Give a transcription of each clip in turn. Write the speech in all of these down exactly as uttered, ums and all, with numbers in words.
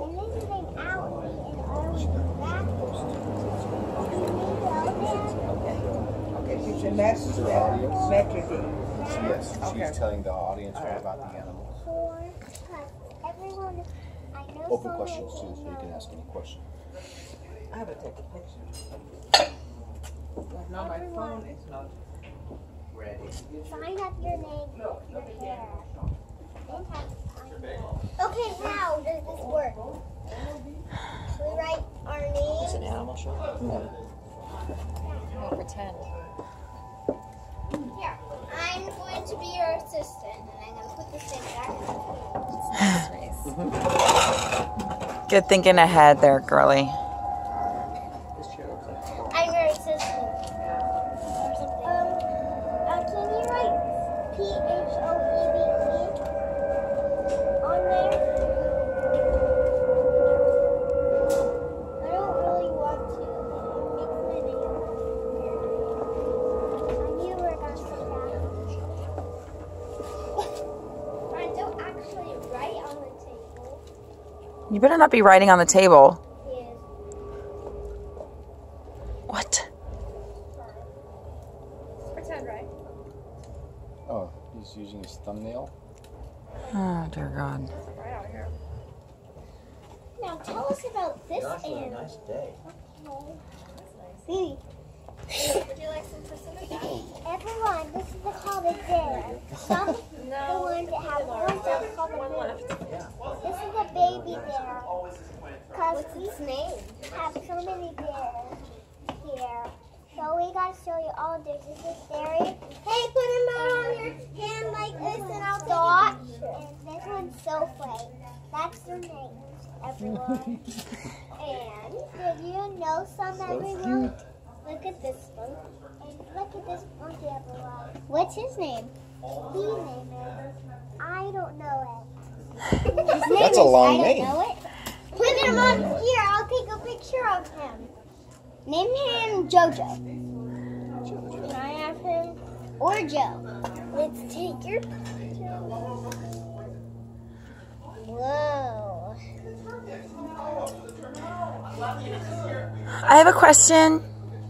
And this is named Allie, and Arlie is backwards. Okay, teacher, that's metric. Yes, she's Okay. telling the audience all about the animals. Four, because everyone, I know Open some questions of too, you so you can know. ask any question. I have to take a picture. No, my phone is not ready. Sign up your name, your hair. Then have Okay, how does this work? We write our name. It's an animal show. I'll pretend. Here, I'm going to be your assistant, and I'm going to put this thing back in the case. Good thinking ahead there, girly. I'm your assistant. Um, uh, can you write P H O E B E on there? I don't really want to. It makes my name. I knew we were going to say that. Friends, don't actually write on the table. You better not be writing on the table. Yes. What? Pretend, right? Oh, he's using his thumbnail. Oh, dear God. Right out here. Now tell us about this animal. Nice day. See. Would you like some persimmon? Everyone, this is called a dare. Some the ones that have horns are called a moon. This is a baby bear. Because we have so many bears here. So we gotta show you all the This is Derry. Hey, put him on your hand like this and I'll Dot. And this one's Sophie. That's their names, everyone. And did you know some, everyone? Look at this one. And look at this monkey, everyone. What's his name? His name is, I don't know it. His name That's is, a long I don't name. know it. Put him on here. I'll take a picture of him. Name him Jojo. Can I have him? Or Joe. Let's take your picture. Whoa. I have a question.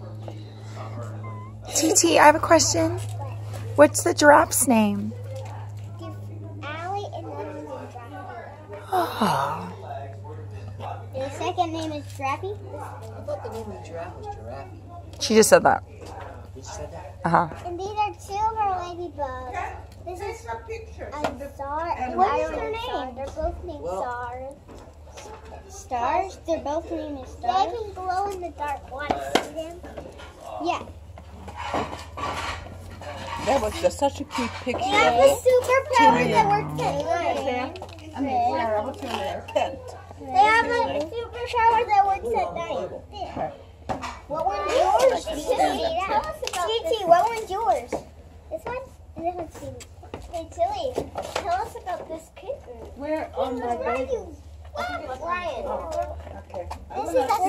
T T, I have a question. What's the giraffe's name? Give Allie and then named Drappy. Oh. The second name is Drappy. I thought the name of the giraffe was Giraffe. She just said that. You said that? Uh-huh. And these are two of our ladybugs. This is A picture. a star and What what is is their their name? They're both named Well- Stars. Stars? They're both named Stars? They can glow in the dark. Want to see them? Yeah. That was just such a cute picture. They have a superpower that works at night. I mean, yeah, what's your name? Tent. They have a superpower that works at night. There. What one's yours? Titi, tell us about Titi, what one's yours? This one? And this one's Titi. Hey, Tilly, tell us about this kitten. Where on my Where are baby? you? Brian. Okay. This is a